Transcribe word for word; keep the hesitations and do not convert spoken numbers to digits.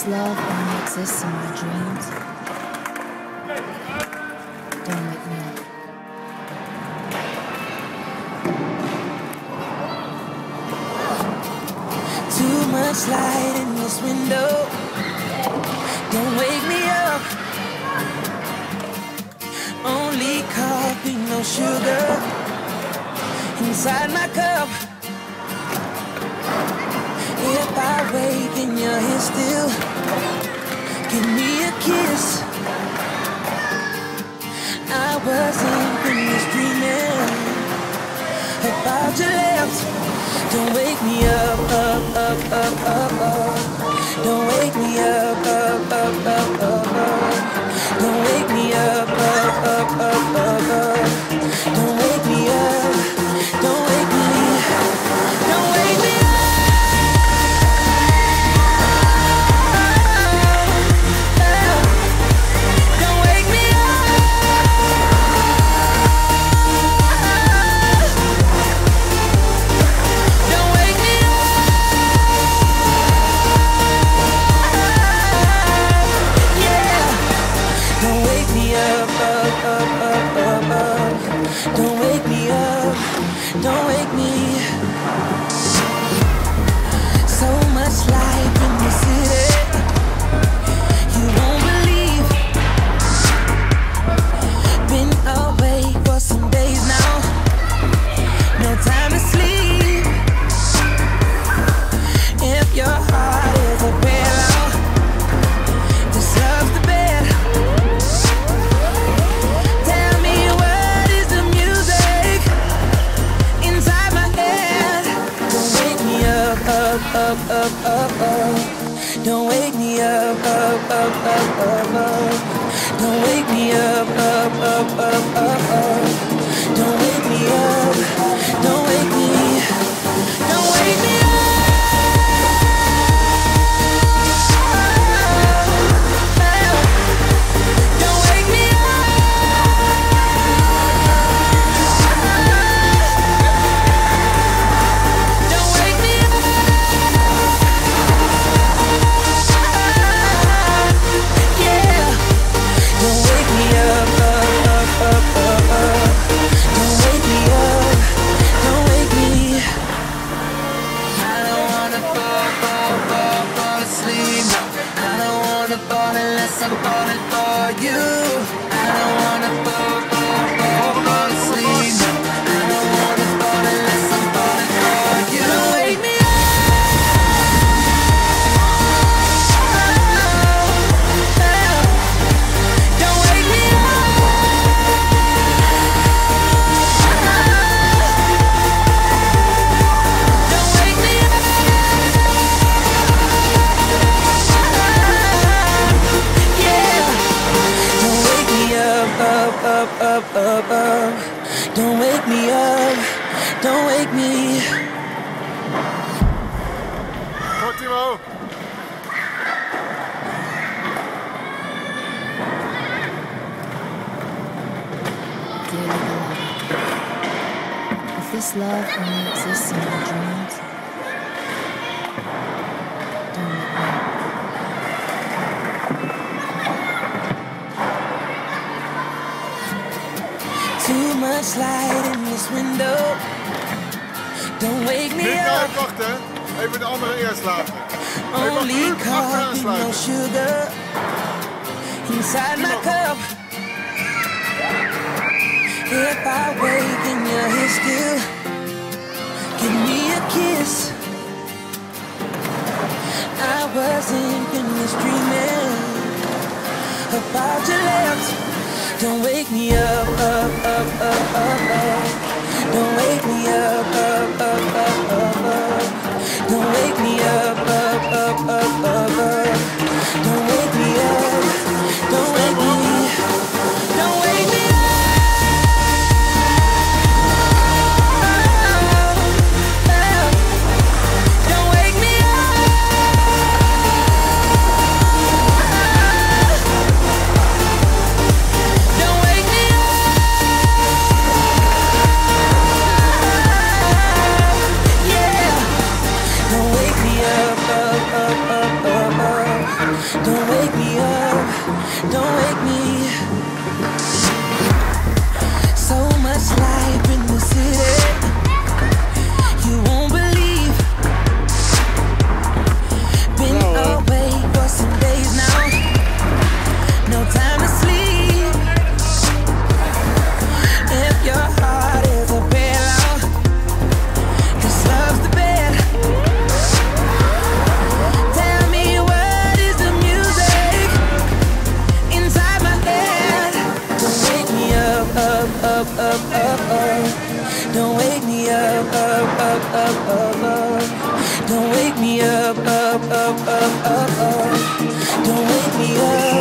this love only exists in my dreams, don't wake me up. Too much light in this window, don't wake me up. Only coffee, no sugar inside my cup. If I wake and you're here still, give me a kiss. I wasn't finished dreaming about your lips. Don't wake me up, up, up, up, up, up. Don't wake me up, up, up, up, up, up. Don't wake me up, up, up, up, up, up. Don't wake me up, don't wake me, don't wake me up. Don't wake me up, don't wake me. So much life in the city, you won't believe. Been awake for some days now, no time to sleep. If your heart is a pillow, this love's the bed. Up, up, up, up. Don't wake me up, up, up, up, up, up. Don't wake me up, up, up, up, up, up. Don't wake me up, don't wake me, don't wake me up. I'm falling for you. I don't wanna fall, fall, fall, fall asleep. I don't wanna fall unless I'm falling for you. Don't wake me up. Don't wake me up. Don't wake me up. Up, up, up, up, up. Don't wake me up, don't wake me. Fortimo. Dearly beloved, if this love only exists in my dreams, don't wake me up. Too much light in this window, don't wake me Niet up. nou wachten, even de andere eerst laten. Only coffee, no sugar inside my cup. If I wake and you're here still, give me a kiss. I wasn't finished dreaming about your lips. Don't wake me up, up, up, up, up, up. Don't wake me up, up, up, up, up, up. Don't wake me up, up, up, up, up, up. Don't wake me up, don't wake me, don't wake me up. Don't wake me up. Don't wake me up. Yeah. Don't wake me up. don't wake me. So much life in the city, you won't believe. Been away for some days now, no time to sleep. If your heart is a pillow, this love's the bed. Tell me what is the music inside my head. Don't wake me up, up, up, up, up, up. Don't wake me up, up, up, up, up, up. Don't wake me up, up, up, up, up, up. Don't wake me up.